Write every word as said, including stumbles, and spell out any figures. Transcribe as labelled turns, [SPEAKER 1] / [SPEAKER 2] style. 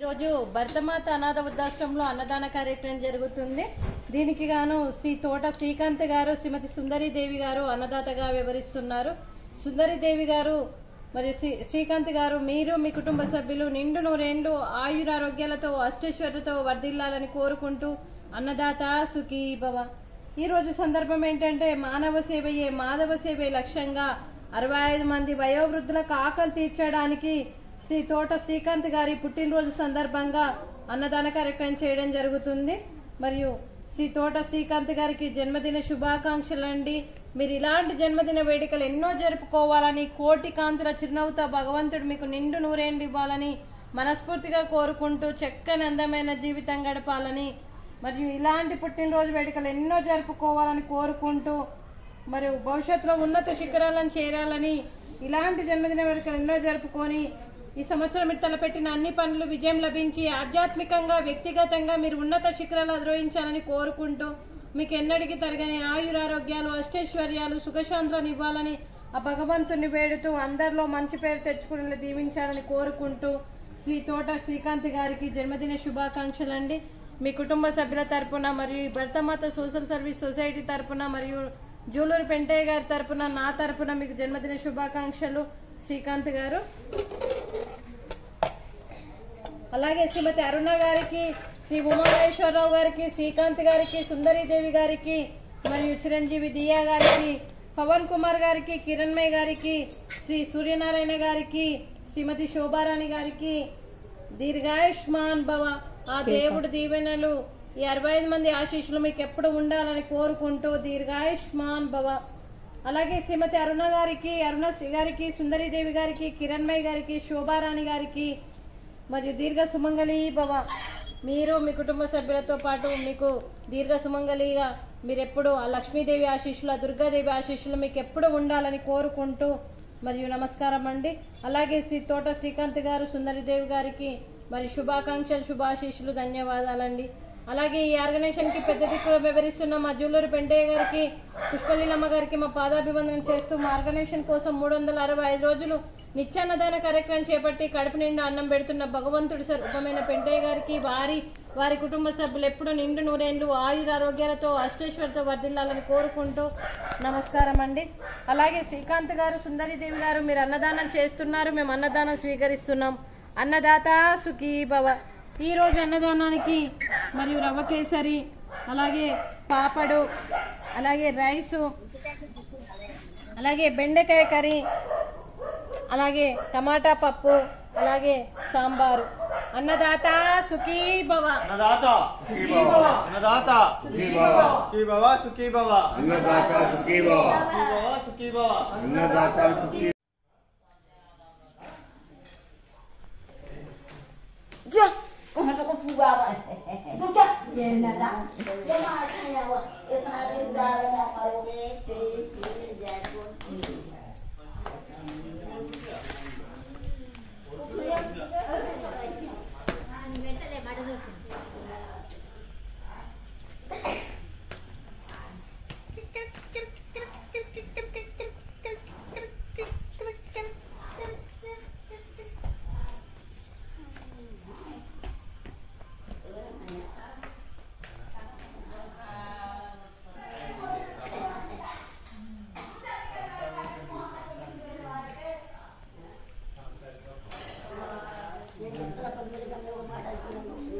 [SPEAKER 1] ఈరోజు భరతమాత అనాథ వృద్ధాశ్రమంలో అన్నదాన కార్యక్రమం జరుగుతుంది. దీనికి గాను శ్రీ తోట శ్రీకాంత్ గారు, శ్రీమతి సుందరీదేవి గారు అన్నదాతగా వివరిస్తున్నారు. సుందరీదేవి గారు మరియు శ్రీ శ్రీకాంత్ గారు, మీరు మీ కుటుంబ సభ్యులు నిండు నూరేండ్లు ఆయురారోగ్యాలతో అష్టైశ్వర్యతో వర్ధిల్లాలని కోరుకుంటూ అన్నదాత సుఖీ భవ. ఈరోజు సందర్భం ఏంటంటే మానవ సేవయే మాధవ సేవే లక్ష్యంగా అరవై ఐదు మంది వయోవృద్ధులకు ఆకలి తీర్చడానికి శ్రీ తోట శ్రీకాంత్ గారి పుట్టినరోజు సందర్భంగా అన్నదాన కార్యక్రమం చేయడం జరుగుతుంది. మరియు శ్రీ తోట శ్రీకాంత్ గారికి జన్మదిన శుభాకాంక్షలు అండి. మీరు ఇలాంటి జన్మదిన వేడుకలు ఎన్నో జరుపుకోవాలని, కోటి కాంతుల చిరునవ్వుతో భగవంతుడు మీకు నిండు నూరేండ్లు ఇవ్వాలని మనస్ఫూర్తిగా కోరుకుంటూ చక్కని అందమైన జీవితం గడపాలని మరియు ఇలాంటి పుట్టినరోజు వేడుకలు ఎన్నో జరుపుకోవాలని కోరుకుంటూ మరియు భవిష్యత్తులో ఉన్నత శిఖరాలను చేరాలని, ఇలాంటి జన్మదిన వేడుకలు ఎన్నో జరుపుకొని ఈ సంవత్సరం మీరు తలపెట్టిన అన్ని పనులు విజయం లభించి ఆధ్యాత్మికంగా వ్యక్తిగతంగా మీరు ఉన్నత శిఖరాలు అధిరోహించాలని కోరుకుంటూ మీకు ఎన్నడికి తరగని ఆయురారోగ్యాలు అష్టైశ్వర్యాలు సుఖశాంతులను ఇవ్వాలని ఆ భగవంతుని వేడుతూ అందరిలో మంచి పేరు తెచ్చుకుని దీవించాలని కోరుకుంటూ శ్రీ తోట శ్రీకాంత్ గారికి జన్మదిన శుభాకాంక్షలు అండి. మీ కుటుంబ సభ్యుల తరపున మరియు భరతమాత సోషల్ సర్వీస్ సొసైటీ తరపున మరియు జూలూరు పెంటయ్య గారి తరపున నా తరపున మీకు జన్మదిన శుభాకాంక్షలు శ్రీకాంత్ గారు. అలాగే శ్రీమతి అరుణ గారికి, శ్రీ ఉమామహేశ్వరరావు గారికి, శ్రీకాంత్ గారికి, సుందరీదేవి గారికి మరియు చిరంజీవి దియా గారికి, పవన్ కుమార్ గారికి, కిరణ్మయ్ గారికి, శ్రీ సూర్యనారాయణ గారికి, శ్రీమతి శోభారాణి గారికి దీర్ఘాయుష్మాన్ భవ. ఆ దేవుడు దీవెనలు ఈ అరవై ఐదు మంది ఆశీస్సులు మీకు ఎప్పుడు ఉండాలని కోరుకుంటూ దీర్ఘాయుష్మాన్ భవ. అలాగే శ్రీమతి అరుణ గారికి, అరుణశ్రీ గారికి, సుందరీదేవి గారికి, కిరణ్మయ్ గారికి, శోభారాణి గారికి మరియు దీర్ఘ సుమంగళి భవ. మీరు మీ కుటుంబ సభ్యులతో పాటు మీకు దీర్ఘ సుమంగళిగా మీరెప్పుడు ఆ లక్ష్మీదేవి ఆశీస్సులు, ఆ దుర్గాదేవి ఆశీస్సులు మీకు ఎప్పుడు ఉండాలని కోరుకుంటూ మరియు నమస్కారం అండి. అలాగే శ్రీ తోట శ్రీకాంత్ గారు, సుందరీదేవి గారికి మరి శుభాకాంక్షలు, శుభాశీస్సులు, ధన్యవాదాలండి. అలాగే ఈ ఆర్గనైజేషన్కి పెద్ద దిక్కుగా వివరిస్తున్న మా జూలూరు పెంటయ్య గారికి, పుష్పలీలమ్మ గారికి మా పాదాభివందనం చేస్తూ మా ఆర్గనైజేషన్ కోసం మూడు వందల అరవై ఐదు రోజులు నిత్యాన్నదాన కార్యక్రమం చేపట్టి కడుపు నిండా అన్నం పెడుతున్న భగవంతుడి స్వరూపమైన పెంటయ్య గారికి, వారి వారి కుటుంబ సభ్యులు ఎప్పుడూ నిండు నూరేండ్లు ఆయురారోగ్యాలతో అష్టైశ్వర్యతో వర్ధిల్లాలని కోరుకుంటూ నమస్కారం అండి. అలాగే శ్రీకాంత్ గారు, సుందరీదేవి గారు, మీరు అన్నదానం చేస్తున్నారు, మేము అన్నదానం స్వీకరిస్తున్నాం. అన్నదాత సుఖీ భవ. ఈరోజు అన్నదానానికి మరియు రవ్వ కేసరి, అలాగే పాపడు, అలాగే రైసు, అలాగే బెండకాయ కర్రీ, అలాగే టమాటా పప్పు, అలాగే సాంబారు. అన్నదాత సుఖీ భవ.
[SPEAKER 2] అన్నదాత సుఖీ భవ. అన్నదాత సుఖీ భవ. సుఖీ భవ, సుఖీ భవ. అన్నదాత సుఖీ భవ. సుఖీ భవ, సుఖీ భవ. అన్నదాత సుఖీ
[SPEAKER 3] Chưa, con nó có phù vào vậy. Giúp chưa? Nhìn là đó. Cái mà thay nhau ạ. Cái mà đi ra là bảo cái tí tí ra con. Gracias.